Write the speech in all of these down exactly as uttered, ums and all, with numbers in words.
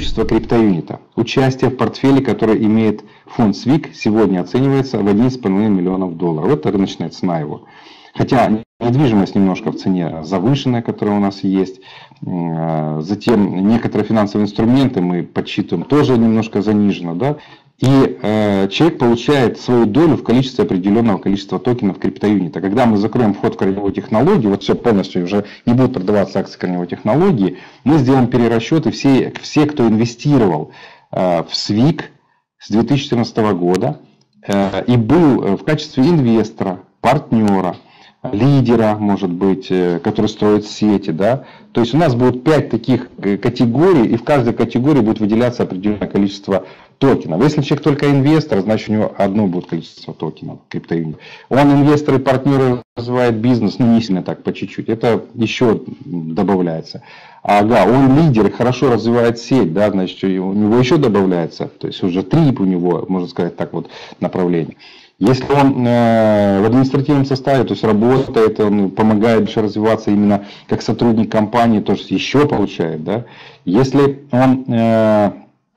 преимущества криптоюнита. Участие в портфеле, который имеет фонд свик, сегодня оценивается в одиннадцать с половиной миллионов долларов. Это рыночная цена его. Хотя недвижимость немножко в цене завышенная, которая у нас есть. Затем некоторые финансовые инструменты мы подсчитываем тоже немножко занижено. Да? И э, человек получает свою долю в количестве определенного количества токенов криптоюнита. Когда мы закроем вход в корневую технологию, вот все полностью уже не будут продаваться акции корневой технологии, мы сделаем перерасчет, и все, все кто инвестировал э, в свик с две тысячи четырнадцатого года э, и был в качестве инвестора, партнера, лидера, может быть, который строит сети, да. То есть у нас будет пять таких категорий, и в каждой категории будет выделяться определенное количество токенов. Если человек только инвестор, значит у него одно будет количество токенов криптоюнита. Он инвестор и партнер, развивает бизнес, ну не сильно так, по чуть-чуть, это еще добавляется. Ага, он лидер и хорошо развивает сеть, да, значит у него еще добавляется, то есть уже три у него, можно сказать так вот, направления. Если он э, в административном составе, то есть работает, он помогает дальше развиваться именно как сотрудник компании, то есть еще получает. Да? Если он э,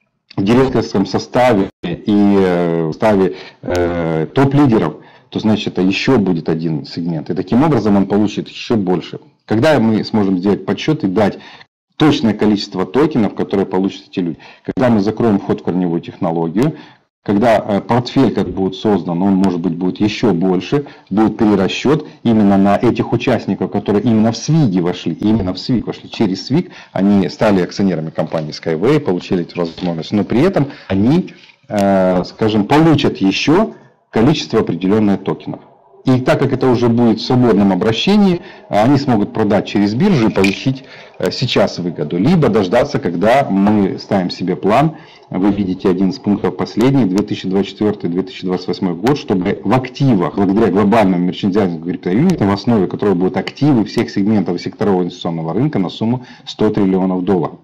в директорском составе и э, в составе э, топ-лидеров, то значит это еще будет один сегмент. И таким образом он получит еще больше. Когда мы сможем сделать подсчет и дать точное количество токенов, которые получат эти люди? Когда мы закроем вход в корневую технологию, когда портфель как будет создан, он может быть будет еще больше, будет перерасчет именно на этих участников, которые именно в свиге вошли, именно в свик вошли через свик, они стали акционерами компании Skyway, получили эту возможность, но при этом они, скажем, получат еще количество определенных токенов. И так как это уже будет в свободном обращении, они смогут продать через биржу и получить сейчас выгоду. Либо дождаться, когда мы ставим себе план, вы видите один из пунктов последний, две тысячи двадцать четвёртый — две тысячи двадцать восьмой год, чтобы в активах, благодаря глобальному мерчендайзингу криптоюнита, в основе которого будут активы всех сегментов и секторов инвестиционного рынка на сумму сто триллионов долларов.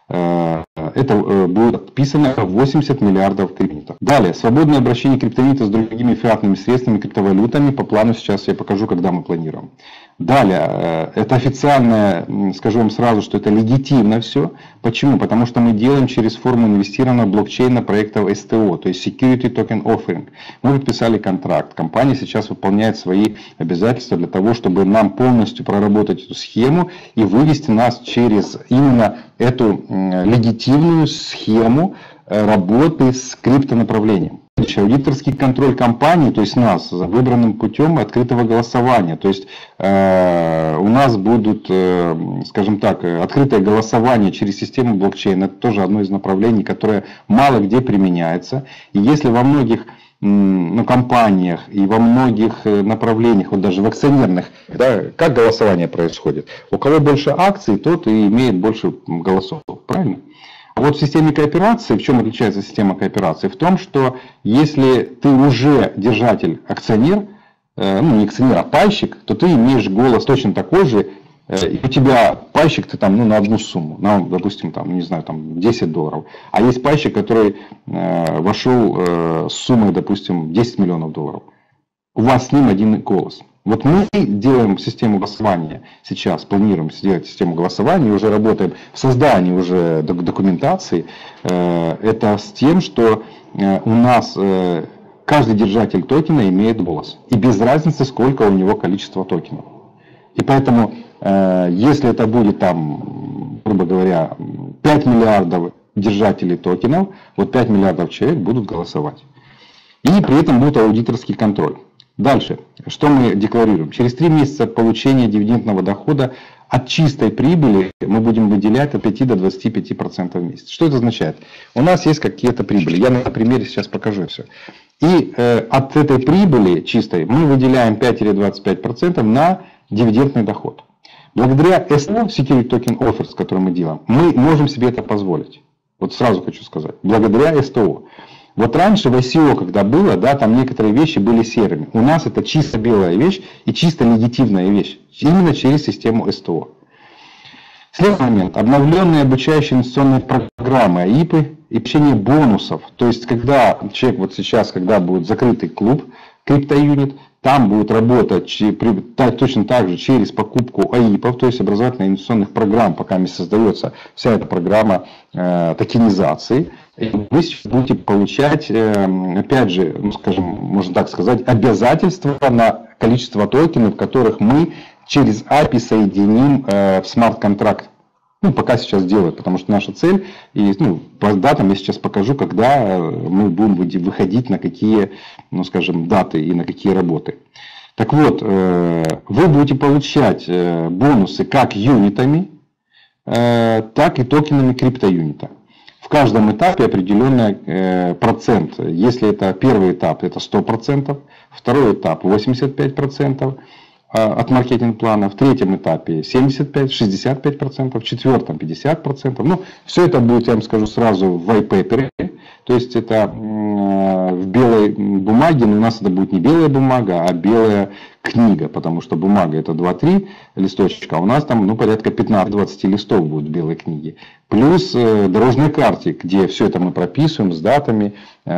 Это будет отписано восемьдесят миллиардов криптоюнитов. Далее, свободное обращение криптоюнита с другими фиатными средствами, криптовалютами. По плану сейчас я покажу, когда мы планируем. Далее, это официальное, скажу вам сразу, что это легитимно все. Почему? Потому что мы делаем через форму инвестированного блокчейна проектов эс тэ о, то есть Security Token Offering. Мы подписали контракт. Компания сейчас выполняет свои обязательства для того, чтобы нам полностью проработать эту схему и вывести нас через именно эту легитимную схему работы с криптонаправлением. Аудиторский контроль компании, то есть нас, за выбранным путем открытого голосования. То есть э, у нас будут, э, скажем так, открытое голосование через систему блокчейн. Это тоже одно из направлений, которое мало где применяется. И если во многих ну, компаниях и во многих направлениях, вот даже в акционерных, да, как голосование происходит? У кого больше акций, тот и имеет больше голосов. Правильно? Вот в системе кооперации, в чем отличается система кооперации? В том, что если ты уже держатель, акционер, ну не акционер, а пайщик, то ты имеешь голос точно такой же, и у тебя пайщик ты там, ну, на одну сумму, на, допустим, там, не знаю, там десять долларов. А есть пайщик, который э, вошел э, с суммой, допустим, десять миллионов долларов. У вас с ним один голос. Вот мы делаем систему голосования сейчас, планируем сделать систему голосования, уже работаем в создании уже документации. Это с тем, что у нас каждый держатель токена имеет голос. И без разницы, сколько у него количество токенов. И поэтому, если это будет там, грубо говоря, пять миллиардов держателей токенов, вот пять миллиардов человек будут голосовать. И при этом будет аудиторский контроль. Дальше, что мы декларируем? Через три месяца получения дивидендного дохода от чистой прибыли мы будем выделять от пяти до двадцати пяти процентов в месяц. Что это означает? У нас есть какие-то прибыли. Я на примере сейчас покажу все. И э, от этой прибыли чистой мы выделяем пять — двадцать пять процентов на дивидендный доход. Благодаря эс тэ о, Security Token Offers, который мы делаем, мы можем себе это позволить. Вот сразу хочу сказать. Благодаря эс тэ о. Вот раньше в ай си о, когда было, да, там некоторые вещи были серыми. У нас это чисто белая вещь и чисто легитимная вещь. Именно через систему эс тэ о. Следующий момент. Обновленные обучающие инвестиционные программы, эй ай пи и получение бонусов. То есть, когда человек вот сейчас, когда будет закрытый клуб, CryptoUnit. Там будет работать точно так же через покупку АИПов, то есть образовательно-инвестиционных программ, пока не создается вся эта программа э, токенизации. И вы будете получать, э, опять же, ну, скажем, можно так сказать, обязательства на количество токенов, которых мы через эй пи ай соединим э, в смарт-контракт. Ну, пока сейчас делают, потому что наша цель, и ну, по датам я сейчас покажу, когда мы будем выходить на какие, ну, скажем, даты и на какие работы. Так вот, вы будете получать бонусы как юнитами, так и токенами криптоюнита. В каждом этапе определенный процент. Если это первый этап, это сто процентов, второй этап восемьдесят пять процентов. От маркетинг-плана, в третьем этапе семьдесят пять — шестьдесят пять процентов, в четвертом пятьдесят процентов. Ну, все это будет, я вам скажу сразу, в white paper. То есть это в белой бумаге, но у нас это будет не белая бумага, а белая книга, потому что бумага это два-три листочка, а у нас там ну, порядка пятнадцать-двадцать листов будет в белой книге. Плюс э, дорожные карты, где все это мы прописываем с датами,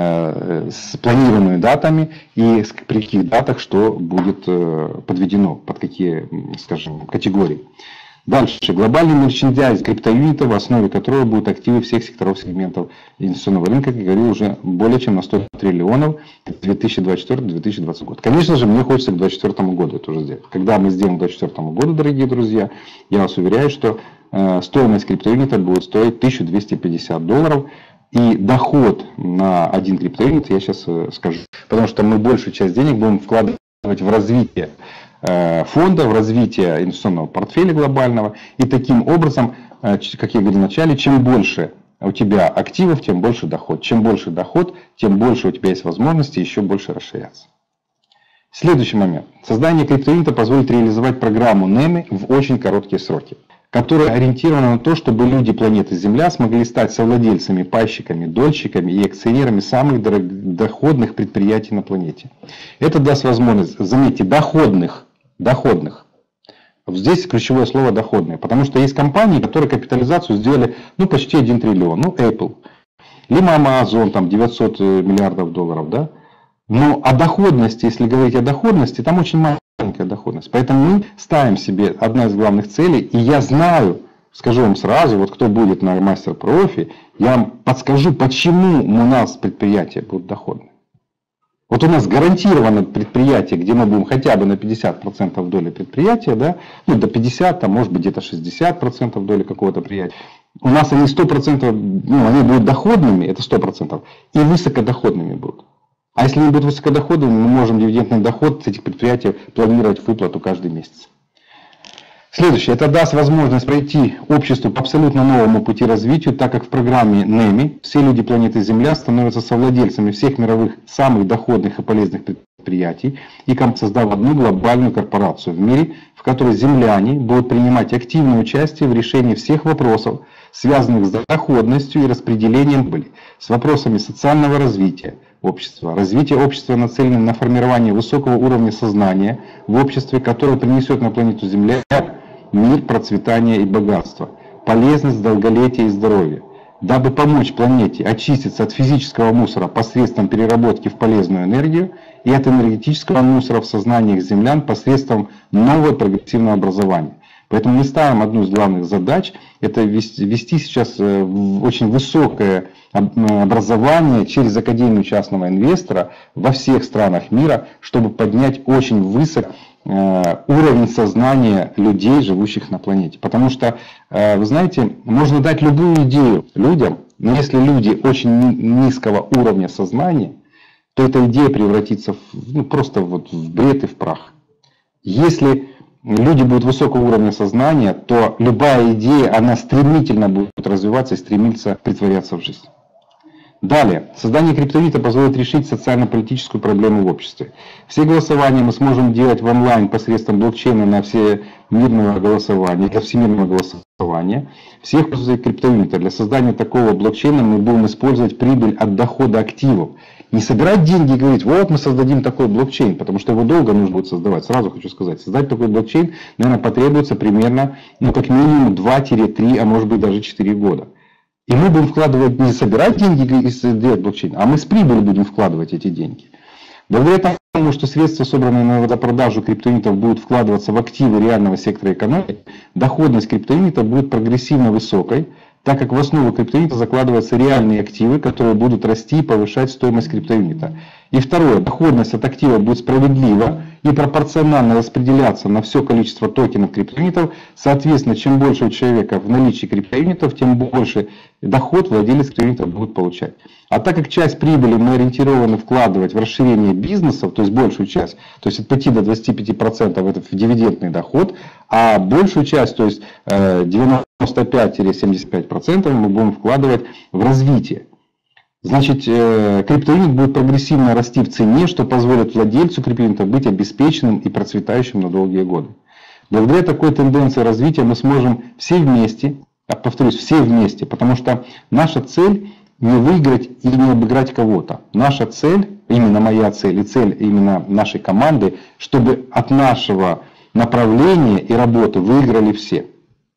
э, с планируемыми датами и с, при каких датах что будет э, подведено, под какие, скажем, категории. Дальше. Глобальный мерчендайз криптоюнита, в основе которого будут активы всех секторов сегментов инвестиционного рынка, как я говорил, уже более чем на сто триллионов две тысячи двадцать четвёртый — две тысячи двадцатый год. Конечно же, мне хочется к две тысячи двадцать четвёртому году это уже сделать. Когда мы сделаем к две тысячи двадцать четвёртому году, дорогие друзья, я вас уверяю, что э, стоимость криптоюнита будет стоить тысячу двести пятьдесят долларов. И доход на один криптоюнит, я сейчас э, скажу, потому что мы большую часть денег будем вкладывать в развитие фонда, в развитие инвестиционного портфеля глобального. И таким образом, как я говорил в начале, чем больше у тебя активов, тем больше доход. Чем больше доход, тем больше у тебя есть возможности еще больше расширяться. Следующий момент. Создание криптоюнита позволит реализовать программу нэми в очень короткие сроки, которая ориентирована на то, чтобы люди планеты Земля смогли стать совладельцами, пайщиками, дольщиками и акционерами самых доходных предприятий на планете. Это даст возможность, заметьте, доходных, доходных. Здесь ключевое слово доходные, потому что есть компании, которые капитализацию сделали ну, почти один триллион, ну Apple, либо Amazon, там девятьсот миллиардов долларов, да? Но о доходности, если говорить о доходности, там очень маленькая доходность. Поэтому мы ставим себе одна из главных целей, и я знаю, скажу вам сразу, вот кто будет на мастер-профи, я вам подскажу, почему у нас предприятия будут доходны. Вот у нас гарантировано предприятие, где мы будем хотя бы на пятьдесят процентов доли предприятия, да, ну до пятидесяти, а может быть где-то шестьдесят процентов доли какого-то предприятия. У нас они сто процентов, ну, они будут доходными, это сто процентов, и высокодоходными будут. А если они будут высокодоходными, мы можем дивидендный доход с этих предприятий планировать в выплату каждый месяц. Следующее. Это даст возможность пройти обществу по абсолютно новому пути развития, так как в программе нэми все люди планеты Земля становятся совладельцами всех мировых самых доходных и полезных предприятий и создав одну глобальную корпорацию в мире, в которой земляне будут принимать активное участие в решении всех вопросов, связанных с доходностью и распределением прибыли, с вопросами социального развития общества. Развитие общества нацелено на формирование высокого уровня сознания в обществе, которое принесет на планету Земля мир, процветание и богатство, полезность, долголетие и здоровье. Дабы помочь планете очиститься от физического мусора посредством переработки в полезную энергию и от энергетического мусора в сознаниях землян посредством нового прогрессивного образования. Поэтому мы ставим одну из главных задач, это ввести сейчас очень высокое образование через Академию частного инвестора во всех странах мира, чтобы поднять очень высоко уровень сознания людей, живущих на планете. Потому что, вы знаете, можно дать любую идею людям, но если люди очень низкого уровня сознания, то эта идея превратится в, ну, просто вот в бред и в прах. Если люди будут высокого уровня сознания, то любая идея, она стремительно будет развиваться и стремиться притворяться в жизнь. Далее. Создание криптоюнита позволит решить социально-политическую проблему в обществе. Все голосования мы сможем делать в онлайн посредством блокчейна на все мирного голосования, для всемирного голосования. Всех пользователей криптоюнита. Для создания такого блокчейна мы будем использовать прибыль от дохода активов. Не собирать деньги и говорить, вот мы создадим такой блокчейн, потому что его долго нужно будет создавать. Сразу хочу сказать, создать такой блокчейн, наверное, потребуется примерно, ну, как минимум два-три, а может быть даже четыре года. И мы будем вкладывать, не собирать деньги и сделать блокчейн, а мы с прибыли будем вкладывать эти деньги. Благодаря думаю, что средства, собранные на продажу криптоюнитов, будут вкладываться в активы реального сектора экономики, доходность криптоюнитов будет прогрессивно высокой, так как в основу криптоюнита закладываются реальные активы, которые будут расти и повышать стоимость криптоюнита. И второе, доходность от актива будет справедлива и пропорционально распределяться на все количество токенов криптоюнитов. Соответственно, чем больше у человека в наличии криптоюнитов, тем больше доход владелец криптоюнитов будет получать. А так как часть прибыли мы ориентированы вкладывать в расширение бизнесов, то есть большую часть, то есть от пяти до двадцати пяти процентов это в дивидендный доход, а большую часть, то есть девяносто пять — семьдесят пять процентов мы будем вкладывать в развитие. Значит, криптоюнит будет прогрессивно расти в цене, что позволит владельцу криптоюнита быть обеспеченным и процветающим на долгие годы. Благодаря такой тенденции развития мы сможем все вместе, повторюсь, все вместе, потому что наша цель не выиграть и не обыграть кого-то. Наша цель, именно моя цель и цель именно нашей команды, чтобы от нашего направления и работы выиграли все.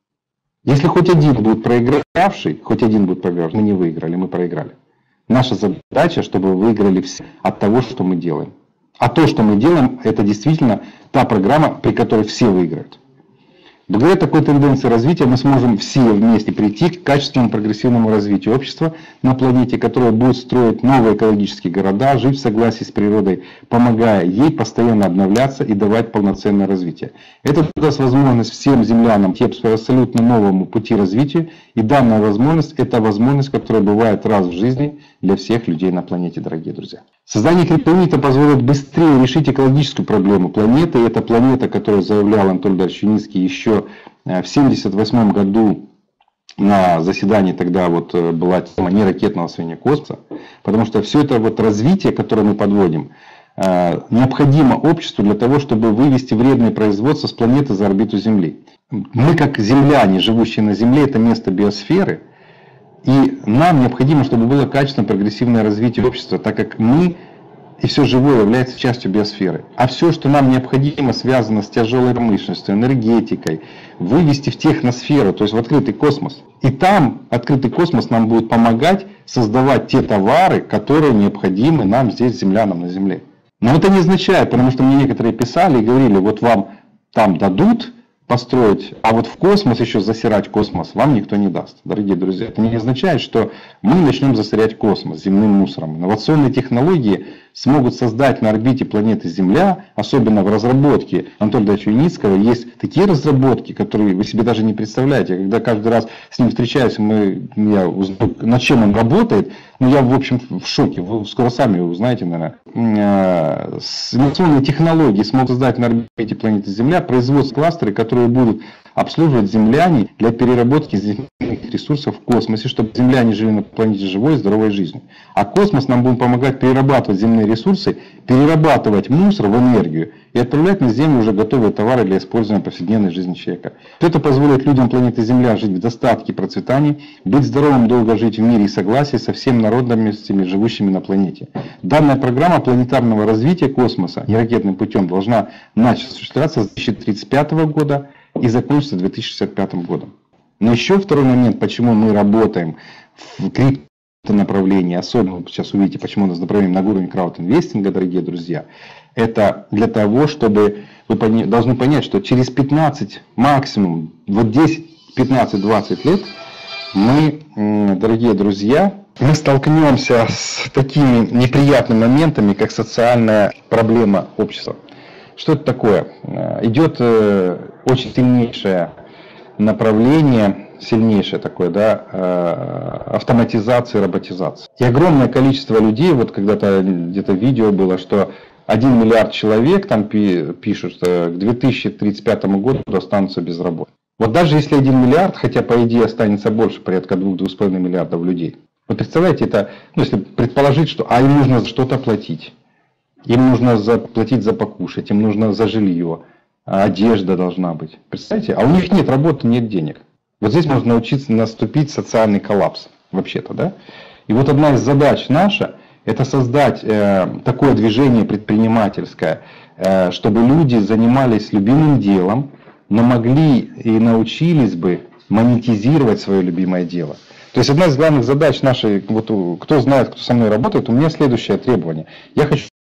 Если хоть один будет проигравший, хоть один будет проигравший, мы не выиграли, мы проиграли. Наша задача, чтобы выиграли все от того, что мы делаем. А то, что мы делаем, это действительно та программа, при которой все выиграют. Благодаря такой тенденции развития мы сможем все вместе прийти к качественному прогрессивному развитию общества на планете, которое будет строить новые экологические города, жить в согласии с природой, помогая ей постоянно обновляться и давать полноценное развитие. Это даст возможность всем землянам идти по абсолютно новому пути развития, и данная возможность – это возможность, которая бывает раз в жизни для всех людей на планете, дорогие друзья. Создание криптоюнита позволит быстрее решить экологическую проблему планеты. И эта планета, которую заявлял Анатолий Ильич Юницкий еще в семьдесят восьмом году на заседании, тогда вот была тема не ракетного освоения космоса, потому что все это вот развитие, которое мы подводим, необходимо обществу для того, чтобы вывести вредные производства с планеты за орбиту Земли. Мы, как земляне, живущие на Земле, это место биосферы. И нам необходимо, чтобы было качественное прогрессивное развитие общества, так как мы и все живое является частью биосферы. А все, что нам необходимо, связано с тяжелой промышленностью, энергетикой, вывести в техносферу, то есть в открытый космос. И там открытый космос нам будет помогать создавать те товары, которые необходимы нам здесь, землянам на Земле. Но это не означает, потому что мне некоторые писали и говорили, вот вам там дадут построить, а вот в космос еще засирать космос вам никто не даст. Дорогие друзья, это не означает, что мы начнем засорять космос земным мусором. Инновационные технологии смогут создать на орбите планеты Земля, особенно в разработке Анатолия Ильича Юницкого, есть такие разработки, которые вы себе даже не представляете. Когда каждый раз с ним встречаюсь, мы, я узнаю, над чем он работает, ну я в общем в шоке, вы скоро сами узнаете, наверное. Инновационные технологии смогут создать на орбите планеты Земля производство кластеры, которые будут обслуживать земляне для переработки земных ресурсов в космосе, чтобы земляне жили на планете живой и здоровой жизнью. А космос нам будет помогать перерабатывать земные ресурсы, перерабатывать мусор в энергию и отправлять на Землю уже готовые товары для использования в повседневной жизни человека. Это позволит людям планеты Земля жить в достатке и процветании, быть здоровым, долго жить в мире и согласии со всеми народностями, живущими на планете. Данная программа планетарного развития космоса неракетным путем должна начать осуществляться с две тысячи тридцать пятого года и закончится две тысячи шестьдесят пятым годом. Но еще второй момент, почему мы работаем в криптонаправлении, особенно вы сейчас увидите, почему у нас направление на уровень краудинвестинга, дорогие друзья, это для того, чтобы вы должны понять, что через пятнадцать, максимум вот десять, пятнадцать, двадцать лет мы, дорогие друзья, мы столкнемся с такими неприятными моментами, как социальная проблема общества. Что это такое? Идет очень сильнейшее направление, сильнейшее такое, да, автоматизации, роботизации. И огромное количество людей, вот когда-то где-то видео было, что один миллиард человек, там пишут, что к две тысячи тридцать пятому году останутся без работы. Вот даже если один миллиард, хотя по идее останется больше, порядка двух-двух с половиной миллиардов людей. Вы представляете, это, ну, если предположить, что а им нужно что-то платить. Им нужно заплатить за покушать, им нужно за жилье, одежда должна быть. Представляете? А у них нет работы, нет денег. Вот здесь можно научиться наступить социальный коллапс, вообще-то, да? И вот одна из задач наша, это создать э, такое движение предпринимательское, э, чтобы люди занимались любимым делом, но могли и научились бы монетизировать свое любимое дело. То есть одна из главных задач нашей, вот, кто знает, кто со мной работает, у меня следующее требование. Я хочу,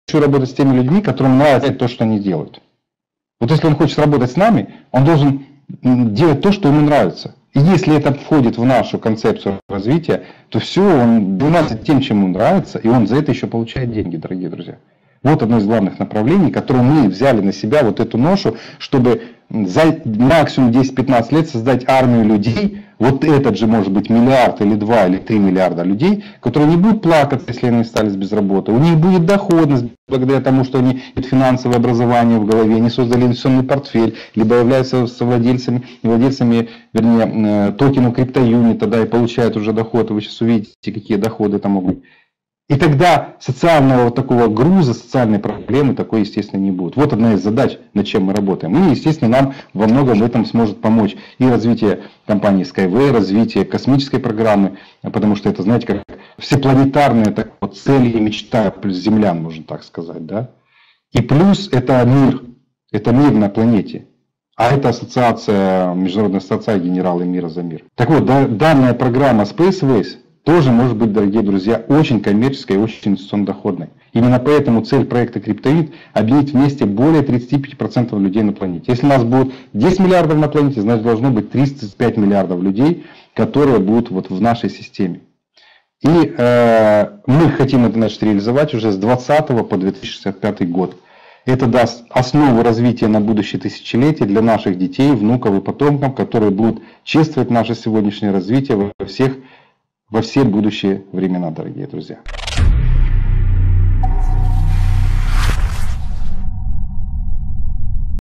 работать с теми людьми, которым нравится то, что они делают. Вот если он хочет работать с нами, он должен делать то, что ему нравится. И если это входит в нашу концепцию развития, то все, он занимается тем, чем ему нравится, и он за это еще получает деньги, дорогие друзья. Вот одно из главных направлений, которое мы взяли на себя, вот эту ношу, чтобы за максимум десять-пятнадцать лет создать армию людей, вот этот же может быть миллиард или два или три миллиарда людей, которые не будут плакаться, если они остались без работы. У них будет доходность благодаря тому, что они имеют финансовое образование в голове, они создали инвестиционный портфель, либо являются совладельцами, владельцами, вернее, токенов криптоюнита, да, и получают уже доход. Вы сейчас увидите, какие доходы там могут быть. И тогда социального вот такого груза, социальной проблемы такой, естественно, не будет. Вот одна из задач, над чем мы работаем. И, естественно, нам во многом в этом сможет помочь и развитие компании Skyway, развитие космической программы, потому что это, знаете, как всепланетарная так, вот, цель и мечта плюс землян, можно так сказать. Да? И плюс это мир, это мир на планете. А это ассоциация, международная ассоциация генералы мира за мир. Так вот, да, данная программа Spaceways тоже может быть, дорогие друзья, очень коммерческой и очень инвестиционно доходной. Именно поэтому цель проекта Криптовид – объединить вместе более тридцати пяти процентов людей на планете. Если у нас будет десять миллиардов на планете, значит должно быть тридцать пять миллиардов людей, которые будут вот в нашей системе. И э, мы хотим это начать реализовать уже с двадцатого по две тысячи шестьдесят пятый год. Это даст основу развития на будущее тысячелетие для наших детей, внуков и потомков, которые будут чествовать наше сегодняшнее развитие во всех во все будущие времена, дорогие друзья.